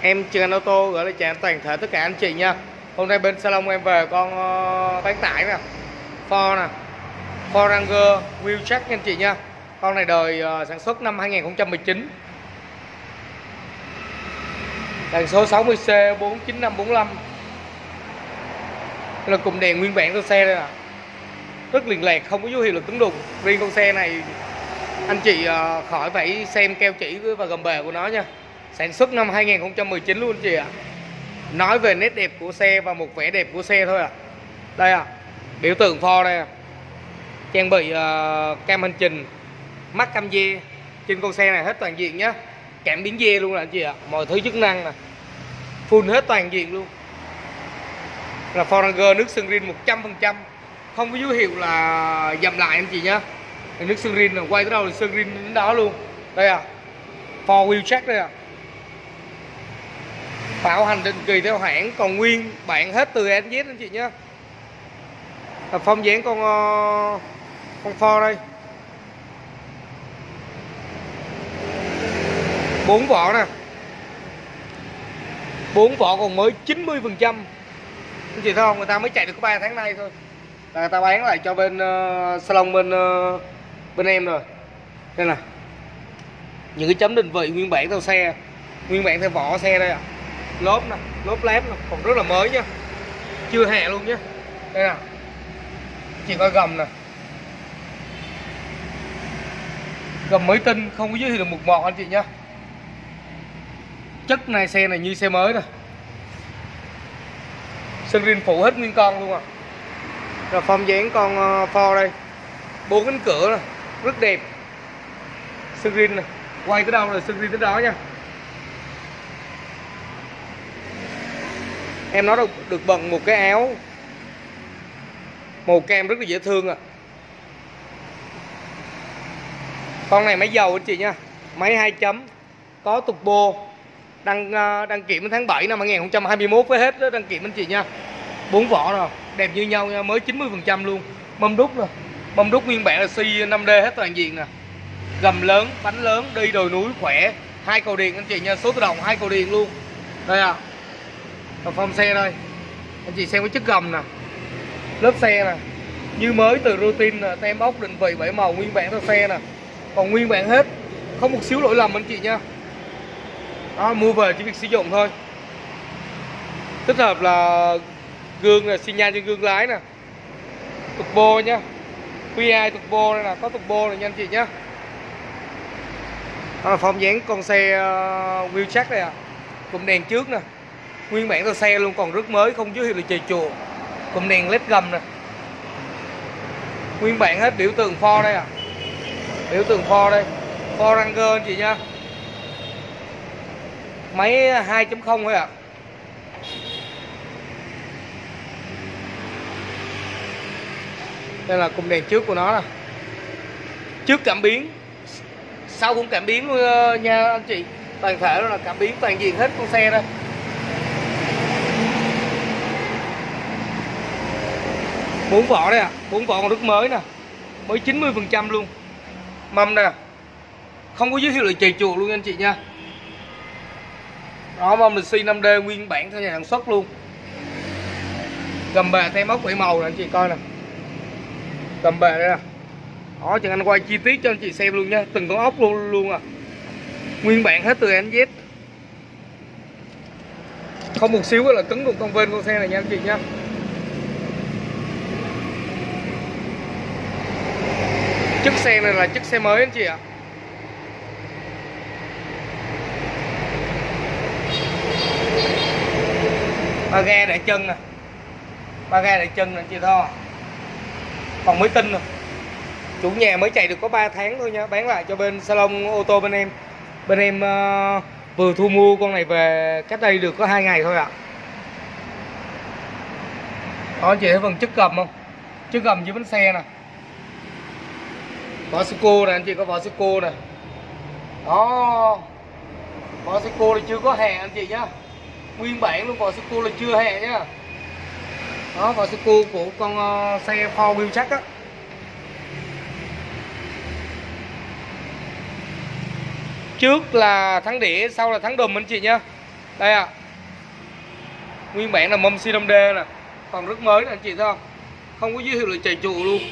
Em Trường Anh Ô Tô gửi lời chào toàn thể tất cả anh chị nha. Hôm nay bên salon em về con bán tải nè, Ford nè, Ford Ranger Wheeljack nha anh chị nha. Con này đời sản xuất năm 2019, đèn số 60C 49545, là cụm đèn nguyên bản của xe đây nè, rất liền lạc, không có dấu hiệu là cứng đùng. Riêng con xe này anh chị khỏi phải xem keo chỉ và gầm bề của nó nha. Sản xuất năm 2019 luôn anh chị ạ. Nói về nét đẹp của xe và một vẻ đẹp của xe thôi ạ. Đây ạ, biểu tượng Ford đây ạ. Trang bị cam hành trình, mắt cam dê trên con xe này hết toàn diện nhá. Cảm biến dê luôn là anh chị ạ. Mọi thứ chức năng nè, full hết toàn diện luôn. Là Ford Ranger nước sơn rin 100%, không có dấu hiệu là dầm lại anh chị nhá. Nước sơn rin là quay tới đâu là sơn rin đến đó luôn. Đây à, Ford Wheeljack đây à. Bảo hành định kỳ theo hãng, còn nguyên bản hết từ A đến Z anh chị nhé. Phong dáng con Ford đây, 4 vỏ nè, 4 vỏ còn mới 90%. Anh chị thấy không, người ta mới chạy được có 3 tháng nay thôi là người ta bán lại cho bên salon bên em rồi. Đây nè, những cái chấm định vị nguyên bản theo xe, nguyên bản theo vỏ xe đây ạ. Lốp nè, lốp lép nè, còn rất là mới nha, chưa hẹ luôn nhé. Đây nè, chị coi gầm nè, gầm mới tinh, không có dấu hiệu là mục mọt anh chị nhá. Chất này xe này như xe mới nè, sơn rin phủ hết nguyên con luôn à. Rồi phong dáng con Ford đây, 4 cánh cửa nè, rất đẹp, sơn rin nè, quay tới đâu là sơn rin tới đó nha. Em nó được bận một cái áo màu cam rất là dễ thương à. Con này máy dầu anh chị nha, máy 2 chấm, có turbo, đăng kiểm tháng 7 năm 2021 với hết đó, đăng kiểm anh chị nha. 4 vỏ rồi, đẹp như nhau nha, mới 90% luôn. Mâm đúc nè, mâm đúc nguyên bản là xi 5D hết toàn diện nè. Gầm lớn, bánh lớn, đi đồi núi khỏe, 2 cầu điện anh chị nha, số tự động 2 cầu điện luôn. Đây à, phong xe đây, anh chị xem cái chất gầm nè, lớp xe nè, như mới từ routine nè, tem ốc định vị 7 màu nguyên bản theo xe nè, còn nguyên bản hết, không một xíu lỗi lầm anh chị nha. Đó, mua về chỉ việc sử dụng thôi. Tích hợp là gương là xi nhan trên gương lái nè, turbo nhá, QI turbo đây nè, có turbo này nha anh chị nhá. Đó là phong dáng con xe Wheeljack đây à, cụm đèn trước nè, nguyên bản theo xe luôn, còn rất mới, không dấu hiệu là chề chùa. Cụm đèn led gầm nè, nguyên bản hết, biểu tượng Ford đây à, biểu tượng Ford đây, Ford Ranger anh chị nha. Máy 2.0 thôi ạ. Đây là cụm đèn trước của nó nè, trước cảm biến, sau cũng cảm biến luôn nha anh chị. Toàn thể là cảm biến toàn diện hết con xe đây. Bốn vỏ đây ạ, 4 vỏ còn rất mới nè, mới 90% luôn. Mâm nè, không có dấu hiệu là chày chuột luôn anh chị nha. Đó, mâm là xi 5D nguyên bản theo nhà sản xuất luôn. Gầm bề tem ốc 7 màu nè anh chị coi nè, gầm bề đây nè. Đó, Trường Anh quay chi tiết cho anh chị xem luôn nha, từng con ốc luôn à, nguyên bản hết từ A đến Z, không một xíu là cứng đụng con vên con xe này nha anh chị nha. Chiếc xe này là chiếc xe mới anh chị ạ. Ba ga để chân nè, ba ga để chân nè anh chị thôi, còn mới tinh nè. Chủ nhà mới chạy được có 3 tháng thôi nha, bán lại cho bên salon ô tô bên em. Bên em vừa thu mua con này về cách đây được có 2 ngày thôi ạ. Đó anh chị thấy phần chất gầm không, chất gầm dưới bánh xe nè, vỏ sơ cô nè anh chị, có vỏ sơ cô nè. Đó, vỏ sơ cô thì chưa có hè anh chị nhá, nguyên bản luôn, vỏ sơ cô là chưa hè nhá. Đó, vỏ sơ cô của con xe Ford Wheeljack á. Trước là thắng đĩa, sau là thắng đùm anh chị nhá. Đây ạ. Nguyên bản là mâm xi 5D nè, còn rất mới nè anh chị thấy không? Không có dấu hiệu là chạy trụ luôn.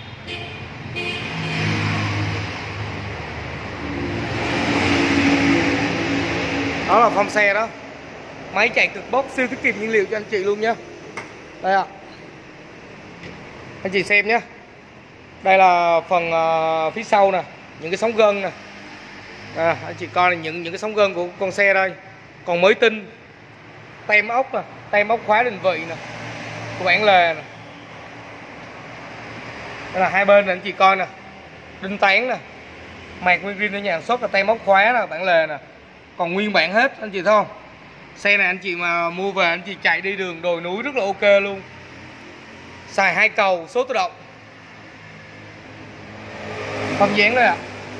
Đó là phong xe đó. Máy chạy cực bốc, siêu tiết kiệm nhiên liệu cho anh chị luôn nha. Đây ạ. Anh chị xem nhé. Đây là phần phía sau nè, những cái sóng gân nè. Anh chị coi là những cái sóng gân của con xe đây, còn mới tinh. Tem ốc nè, tem ốc khóa định vị nè, của bản lề nè. Đây là hai bên nè anh chị coi nè, đinh tán nè, mạc nguyên rin ở nhà sản xuất là tem ốc khóa nè, bản lề nè, còn nguyên bản hết anh chị thấy không? Xe này anh chị mà mua về anh chị chạy đi đường đồi núi rất là ok luôn. Xài 2 cầu số tự động. Không dán đây ạ.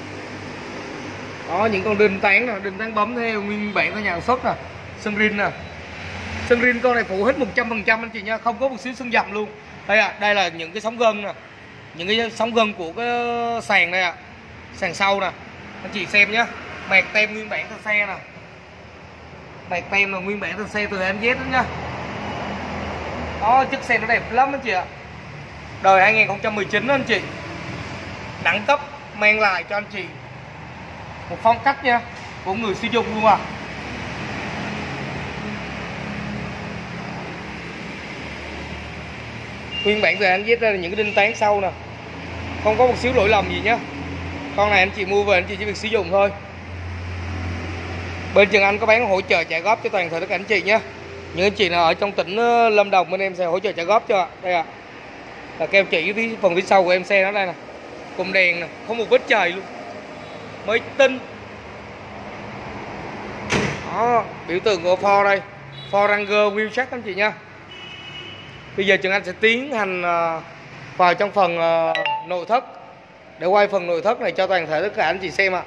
Đó, những con đinh tán nè, đinh tán bấm theo nguyên bản của nhà sản xuất nè, sân rin nè. Sân rin con này phụ hết 100% anh chị nha, không có một xíu sưng dặm luôn. Đây ạ, đây là những cái sóng gân nè, những cái sóng gân của cái sàn đây ạ, sàn sau nè. Anh chị xem nhá, mạc tem nguyên bản theo xe nè, mạc tem là nguyên bản theo xe từ MZ đó nhá. Đó, chiếc xe nó đẹp lắm anh chị ạ. Đời 2019 đó anh chị. Đẳng cấp mang lại cho anh chị một phong cách nha, của người sử dụng luôn à. Nguyên bản từ anh viết ra là những cái đinh tán sau nè, không có một xíu lỗi lầm gì nhá. Con này anh chị mua về anh chị chỉ việc sử dụng thôi. Bên Trần Anh có bán hỗ trợ trả góp cho toàn thể tất cả anh chị nhé. Những anh chị nào ở trong tỉnh Lâm Đồng bên em sẽ hỗ trợ trả góp cho. Đây ạ, là keo chỉ phía phần phía sau của em xe đó đây nè, cùng đèn nè, không một vết chày luôn, mới tinh. Đó, biểu tượng của Ford đây, Ford Ranger Wheeljack anh chị nha. Bây giờ Trần Anh sẽ tiến hành vào trong phần nội thất để quay phần nội thất này cho toàn thể tất cả anh chị xem ạ.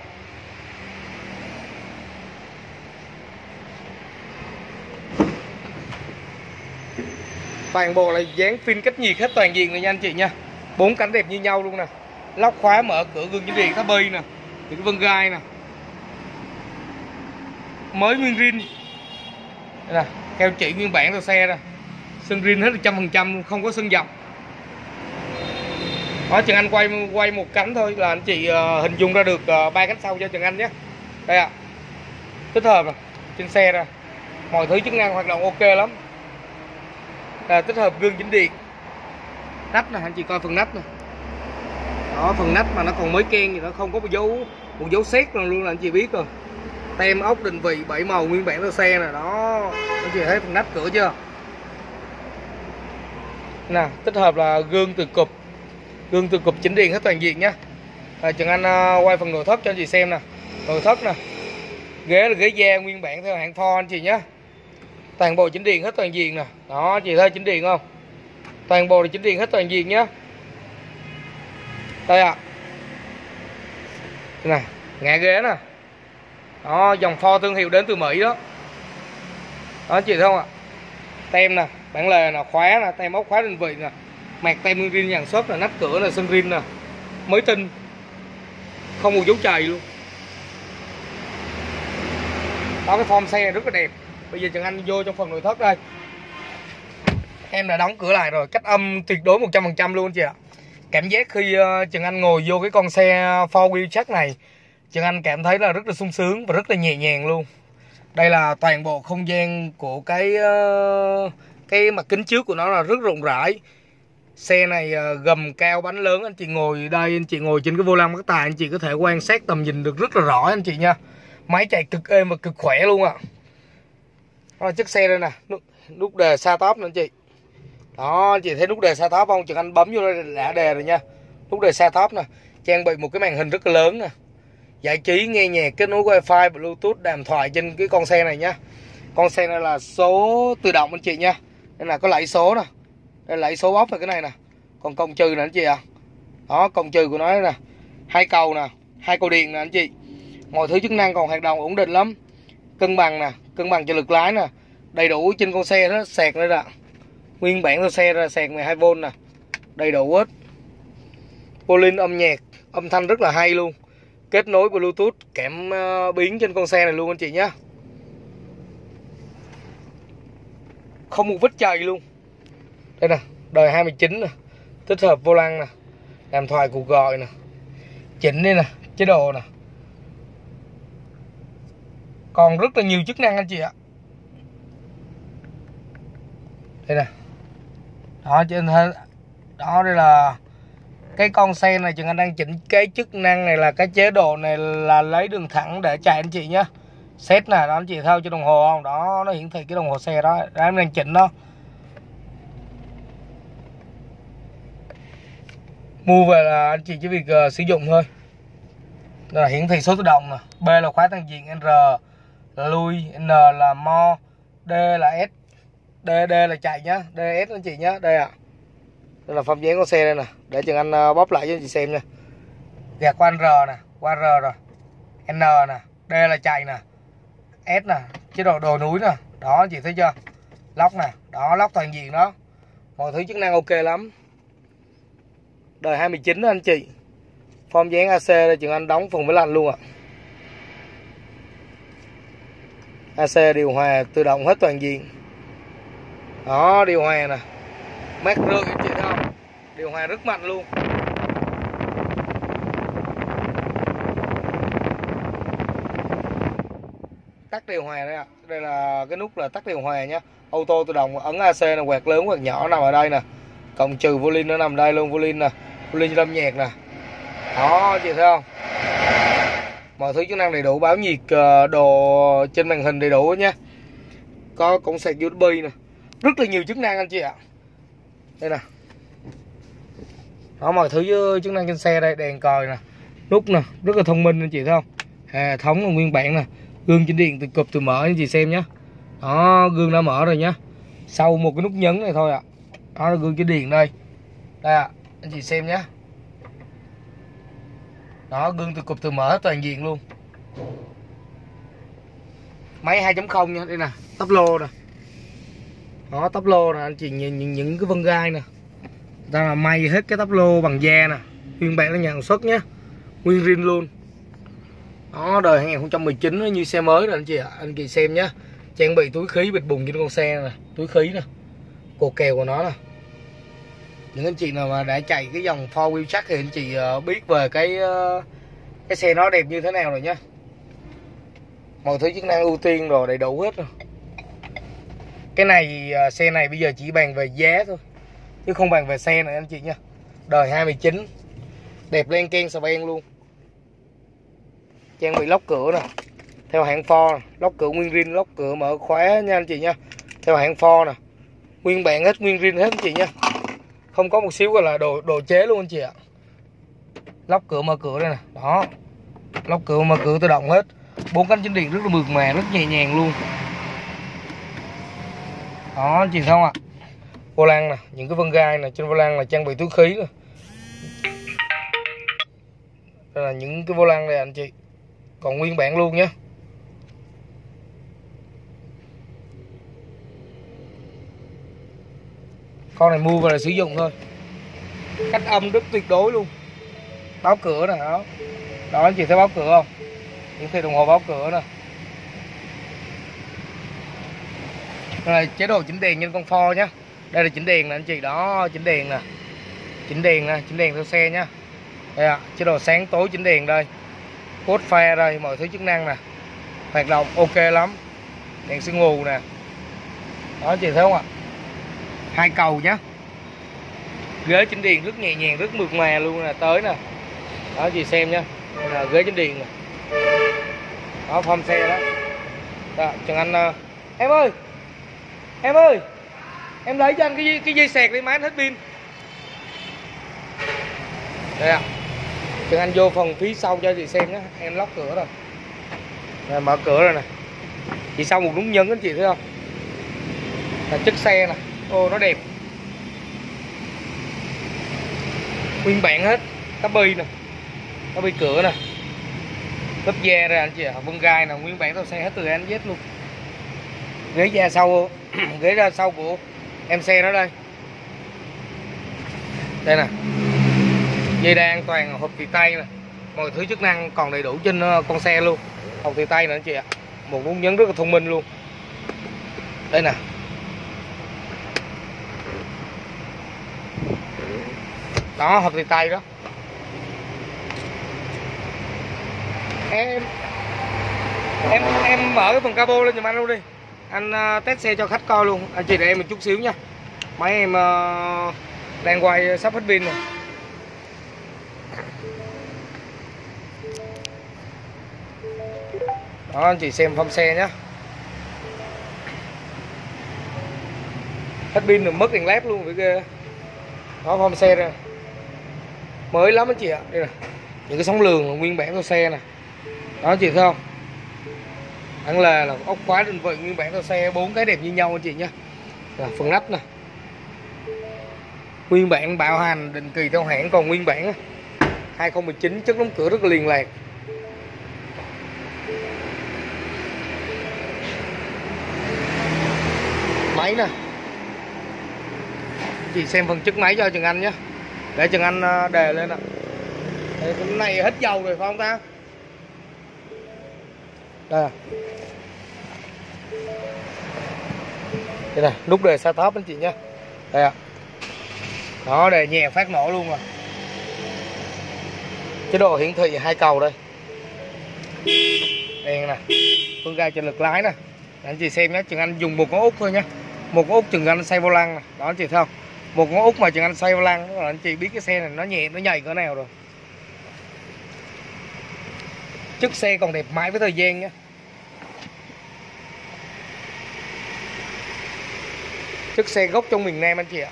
Toàn bộ là dán phim cách nhiệt hết toàn diện rồi nha anh chị nha. 4 cánh đẹp như nhau luôn nè. Lóc khóa mở cửa gương chính điện, tháp bi nè, những cái vân gai nè, mới nguyên rin. Đây nè, keo chỉ nguyên bản theo xe nè, sân rin hết 100% luôn, không có sân dọc. Đó, Trần Anh quay một cánh thôi là anh chị hình dung ra được 3 cánh sau cho Trần Anh nhé. Đây ạ, tích hợp nè, trên xe nè, mọi thứ chức năng hoạt động ok lắm. Tích hợp gương chỉnh điện, nắp nè, anh chị coi phần nắp nè. Đó, phần nắp mà nó còn mới ken gì, nó không có một dấu sét nào luôn là anh chị biết rồi. Tem ốc định vị 7 màu nguyên bản theo xe nè. Đó, anh chị thấy phần nắp cửa chưa nè, tích hợp là gương từ cụp chỉnh điện hết toàn diện nhá. Trần Anh quay phần nội thất cho anh chị xem nè. Nội thất nè, ghế là ghế da nguyên bản theo hãng Ford anh chị nhé. Toàn bộ chỉnh điện hết toàn diện nè. Đó, chị thấy chỉnh điện không? Toàn bộ là chỉnh điện hết toàn diện nhé. Đây ạ. Nè, ngã ghế nè. Đó, dòng Ford thương hiệu đến từ Mỹ đó. Đó chị thấy không ạ? Tem nè, bản lề nè, khóa nè, tem ốc khóa định vị nè, mạc tem nguyên rin nhà sản xuất nè, nắp cửa là sân rin nè, mới tinh, không một dấu chày luôn. Đó, cái form xe rất là đẹp. Bây giờ Trần Anh vô trong phần nội thất đây. Em đã đóng cửa lại rồi, cách âm tuyệt đối 100% luôn anh chị ạ. Cảm giác khi Trần Anh ngồi vô cái con xe 4 wheel này, Trần Anh cảm thấy là rất là sung sướng và rất là nhẹ nhàng luôn. Đây là toàn bộ không gian của cái mặt kính trước của nó là rất rộng rãi. Xe này gầm cao bánh lớn, anh chị ngồi đây, anh chị ngồi trên cái vô lăng bất tài, anh chị có thể quan sát tầm nhìn được rất là rõ anh chị nha. Máy chạy cực êm và cực khỏe luôn ạ. Đó là chiếc xe đây nè, nút đề xa top nữa anh chị. Đó, anh chị thấy nút đề xa top không? Trần Anh bấm vô đây đã đề rồi nha. Nút đề xa top nè, trang bị một cái màn hình rất là lớn nè, giải trí, nghe nhạc, kết nối wifi, bluetooth, đàm thoại trên cái con xe này nha. Con xe này là số tự động anh chị nha. Đây là có lẫy số nè, đây là lẫy số bóc là cái này nè, còn cộng trừ nè anh chị ạ. Đó, cộng trừ của nó đây nè, 2 cầu nè, 2 cầu điện nè anh chị. Mọi thứ chức năng còn hoạt động ổn định lắm. Cân bằng nè, cân bằng cho lực lái nè, đầy đủ trên con xe đó, sạc đây nè, nguyên bản của xe là sạc 12V nè, đầy đủ hết. Volume âm nhạc, âm thanh rất là hay luôn. Kết nối bluetooth cảm biến trên con xe này luôn anh chị nhé. không một vết chày luôn. Đây nè, đời 29 nè, tích hợp vô lăng nè, làm thoại cuộc gọi nè, chỉnh đây nè, chế độ nè, còn rất là nhiều chức năng anh chị ạ. Đây nè, đó trên đó, đây là cái con xe này Trường Anh đang chỉnh cái chức năng này, là cái chế độ này là lấy đường thẳng để chạy anh chị nhé. Set nè, đó anh chị theo cho đồng hồ không? Đó, nó hiển thị cái đồng hồ xe đó, đó em đang chỉnh đó. Mua về là anh chị chỉ việc sử dụng thôi. Đó là hiển thị số tự động nè, B là khóa toàn diện, R là lui, N là mo, D là S, D là chạy nhá, DS anh chị nhá. Đây ạ. Đây là phong dáng con xe đây nè, để Trường Anh bóp lại cho anh chị xem nha. Gạt qua R nè, qua R rồi, N nè, D là chạy nè, S nè, chế độ đồi núi nè, đó anh chị thấy chưa? Lóc nè, đó lóc toàn diện đó, mọi thứ chức năng ok lắm. Đời 29 đó anh chị. Form dáng AC đây Trường Anh đóng phần với lạnh luôn ạ. AC điều hòa tự động hết toàn diện. Đó, điều hòa nè, mát rượi anh chị thấy không? Điều hòa rất mạnh luôn. Tắt điều hòa đây ạ. Đây là cái nút là tắt điều hòa nhé. Auto tự động, ấn AC là quẹt lớn quẹt nhỏ nằm ở đây nè. Cộng trừ volume nó nằm đây luôn, volume nè, volume âm nhạc nè. Đó chị thấy không? Mọi thứ chức năng đầy đủ, báo nhiệt đồ trên màn hình đầy đủ nhé. Có cổng sạc USB nè, rất là nhiều chức năng anh chị ạ. Đây nè, đó mọi thứ chức năng trên xe đây, đèn còi nè, nút nè, rất là thông minh anh chị thấy không? Hệ thống là nguyên bản nè, gương chỉnh điện từ cụp từ mở anh chị xem nhé. Đó, gương đã mở rồi nhé, sau một cái nút nhấn này thôi ạ. Đó là gương chỉnh điện đây, đây ạ, anh chị xem nhé. Đó, gương từ cụp từ mở toàn diện luôn. Máy 2.0 nha, đây nè, tắp lô nè. Đó, tắp lô nè, anh chị nhìn những cái vân gai nè. Đây là may hết cái tắp lô bằng da nè, nguyên bản là nhà sản xuất nhé, nguyên zin luôn. Đó, đời 2019 nó như xe mới rồi anh chị ạ. Anh chị xem nhé, trang bị túi khí bịt bùng trên con xe nè, túi khí nè, cột kèo của nó nè. Những anh chị nào mà đã chạy cái dòng 4 wheel chắc thì anh chị biết về cái xe nó đẹp như thế nào rồi nhé. Mọi thứ chức năng ưu tiên rồi đầy đủ hết rồi. Cái này xe này bây giờ chỉ bàn về giá thôi, chứ không bàn về xe này anh chị nha. Đời 29, đẹp len ken sờ ben luôn. Trang bị lóc cửa nè, theo hãng Ford, lóc cửa nguyên zin, lóc cửa mở khóa nha anh chị nha, theo hãng Ford nè, nguyên bản hết, nguyên zin hết anh chị nha, không có một xíu gọi là đồ chế luôn anh chị ạ. Lóc cửa mở cửa đây nè, đó, lóc cửa mở cửa tự động hết, 4 cánh chỉnh điện rất là mượt mà, rất nhẹ nhàng luôn. Đó anh chị thấy không ạ? Vô lăng nè, những cái vân gai nè, trên vô lăng là trang bị túi khí nè. Đây là những cái vô lăng này anh chị, còn nguyên bản luôn nhé. Con này mua về là sử dụng thôi, cách âm rất tuyệt đối luôn. Báo cửa nè, đó, đó anh chị thấy báo cửa không? Những cái đồng hồ báo cửa nè. Đây là chế độ chỉnh đèn trên con Ford nhé. Đây là chỉnh đèn nè anh chị, đó, chỉnh đèn nè, chỉnh đèn nè, chỉnh đèn theo xe nhá. Đây ạ, chế độ sáng tối chỉnh đèn đây, cốt pha đây, mọi thứ chức năng nè, hoạt động ok lắm. Đèn sương mù nè, đó anh chị thấy không ạ? 2 cầu nhá. Ghế chỉnh điện rất nhẹ nhàng, rất mượt mà luôn nè, tới nè, đó anh chị xem nha. Đây là ghế chỉnh điện nè, đó form xe đó. Đó, Trần Anh em ơi, em lấy cho anh cái dây sạc đi, máy anh hết pin. Đây ạ. Trần Anh vô phần phía sau cho chị xem nhé. Em lóc cửa rồi. Rồi, mở cửa rồi nè. Chỉ sau một nút nhấn anh chị thấy không? Là chất xe nè. Ô nó đẹp. Nguyên bản hết. Tabi nè. Tabi cửa nè. Lớp da ra anh chị ạ. Vân gai nè. Nguyên bản theo xe hết từ A đến Z luôn. Ghế da sau. Ghế ra sau của em xe nó đây. Đây nè. Dây đai an toàn, hộp tì tay nè, mọi thứ chức năng còn đầy đủ trên con xe luôn. Hộp tì tay nè anh chị ạ, một nút nhấn rất là thông minh luôn. Đây nè, Đó, hộp tì tay đó. Em mở cái phần cabo lên giùm anh luôn đi. Anh test xe cho khách coi luôn. Anh chị để em một chút xíu nha. Máy em đang quay sắp hết pin rồi. Đó, anh chị xem phong xe nhé. Hết pin rồi, mất đèn led luôn vậy ghê. Đó, phong xe đây. Mới lắm anh chị ạ. Đây nè. Những cái sóng lường nguyên bản của xe nè. Đó anh chị thấy không? Ăn là ốc khóa định vị nguyên bản của xe, 4 cái đẹp như nhau anh chị nhé. Là phần nắp nè. Nguyên bản bảo hành định kỳ theo hãng, còn nguyên bản 2019 chất đóng cửa rất là liền lạc. Máy nè. Chị xem phần chức máy cho Trần Anh nhé. Để Trần Anh đề lên nè. Cái này hết dầu rồi phải không ta? Đây. Đây này, nút đề start anh chị nhé. Đây ạ. Đó, đề nhẹ phát nổ luôn rồi. Chế độ hiển thị 2 cầu đây. Đèn nè, phương ga trợ lực lái nè. Anh chị xem nhé, Trần Anh dùng một con út thôi nhé. Một con út Trần Anh xoay vô lăng nè. Đó anh chị thấy không? Một con út mà Trần Anh xoay vô lăng, đó là anh chị biết cái xe này nó nhẹ, nó nhảy cỡ nào rồi. Chất xe còn đẹp mãi với thời gian nhé. Chất xe gốc trong miền Nam anh chị ạ.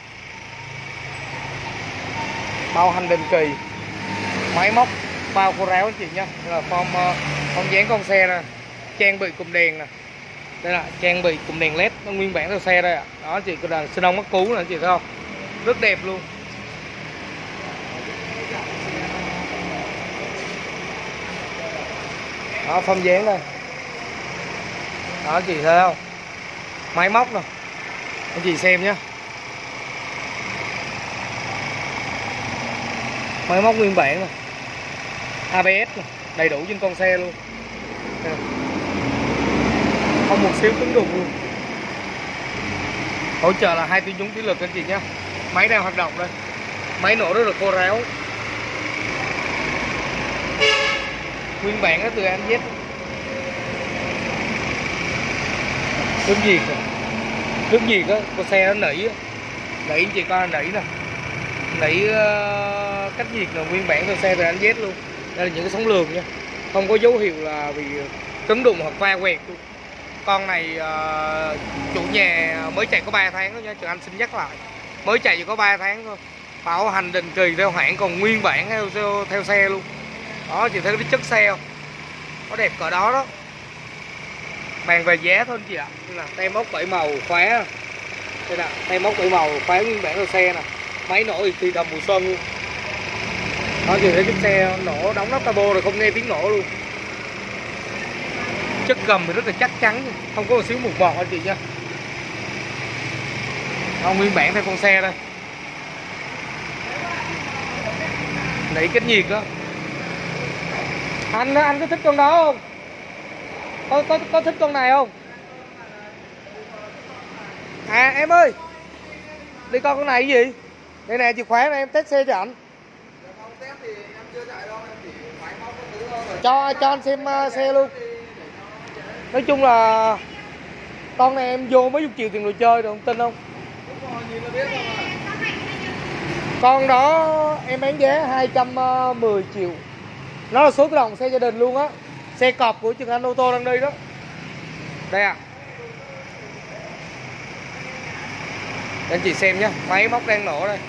Bao hành định kỳ, máy móc bao khô ráo anh chị nhé. Là form dáng con xe nè, trang bị cụm đèn nè. Đây là trang bị cụm đèn led nó nguyên bản theo xe đây ạ. Đó chị, cái đèn xi lông mắc cú nè anh chị thấy không? Rất đẹp luôn. Đó, form dáng đây. Đó chị thấy không? Máy móc nè. Anh chị xem nhé. Máy móc nguyên bản nè. ABS nè, đầy đủ trên con xe luôn. Không một xíu cứng đục luôn. Hỗ trợ là 2 tuyến nhúng thủy lực anh chị nhé. Máy đang hoạt động đây. Máy nổ rất là khô ráo. Nguyên bản từ AMZ. Nước gì kìa. Nước gì đó, con xe nó nỉ. Nỉ anh chị coi, nỉ nè. Nỉ cách nhiệt là nguyên bản của xe từ AMZ luôn. Đây là những cái sóng lường nha. Không có dấu hiệu là bị cứng đụng hoặc va quẹt luôn. Con này chủ nhà mới chạy có 3 tháng thôi nha, Trần Anh xin nhắc lại. Mới chạy chỉ có 3 tháng thôi. Bảo hành định kỳ theo hãng, còn nguyên bản theo xe luôn. Đó, chị thấy cái chất xe không? Nó đẹp cỡ đó đó. Bàn về giá thôi anh chị ạ. Đây là tem móc 7 màu khóa. Đây là tem móc 7 màu khóa nguyên bản theo xe nè. Máy nổ thì tầm mùa xuân luôn. Đó, chị thấy chiếc xe nổ đóng nắp cabo rồi không nghe tiếng nổ luôn. Chất gầm thì rất là chắc chắn, không có một xíu mục bọt anh chị nha. Đó, nguyên bản theo con xe đây. Nãy cách nhiệt đó. Anh có thích con đó không? Có thích con này không? À em ơi, đi coi con này cái gì? Đây nè, chìa khóa này em test xe cho anh. Cho anh xem xe luôn. Nói chung là con này em vô mấy chục triệu tiền đồ chơi rồi, không tin không? Con đó em bán giá 210 triệu. Nó là số tự động xe gia đình luôn á. Xe cọp của Trần Anh ô tô đang đi đó. Đây ạ. Để anh chị xem nhé. Máy móc đang nổ đây.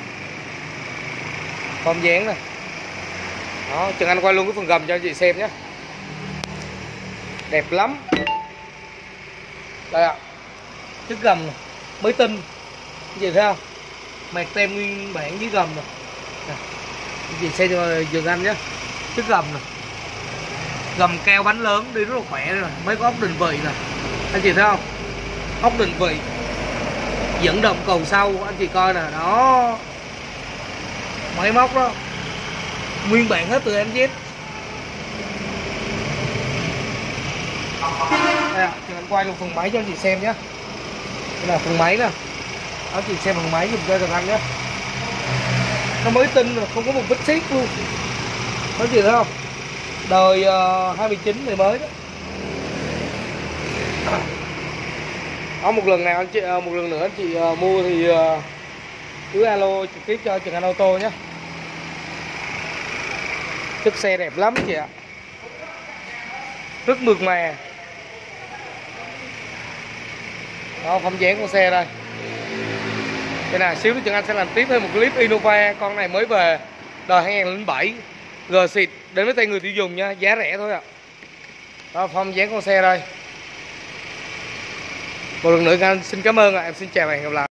Form dáng này. Đó, Trần Anh quay luôn cái phần gầm cho anh chị xem nhé. Đẹp lắm. Đây ạ. Chiếc gầm này, mới tinh. Anh chị thấy không? Mạc tem nguyên bản với gầm này. Anh chị xem cho Trần Anh nhé. Chiếc gầm này. Gầm keo bánh lớn đi rất là khỏe rồi. Mấy cái ốc định vị nè. Anh chị thấy không? Ốc định vị dẫn động cầu sau, anh chị coi nè. Đó. Máy móc đó. Nguyên bản hết từ AMZ. Đây ạ, Trần Anh quay luôn phần máy cho anh chị xem nhé. Đây là phần máy nè. Đó, chị xem phần máy dùm cho Trần Anh nhé. nó mới tinh rồi, không có một vết xước luôn. Có gì thấy không? Đời 29 này mới đó. Đó, một lần nào anh chị, một lần nữa anh chị mua thì cứ alo trực tiếp cho Trường Anh Ô Tô nhé. Chất xe đẹp lắm chị ạ, rất mượt mà. Đó, phong dáng con xe đây. Cái này xíu nữa Trường Anh sẽ làm tiếp thêm một clip Innova, con này mới về, đời 2007, G xịt đến với tay người tiêu dùng nha, giá rẻ thôi ạ. Đó, phong dáng con xe đây. Một lần nữa anh xin cảm ơn ạ, em xin chào và hẹn gặp lại.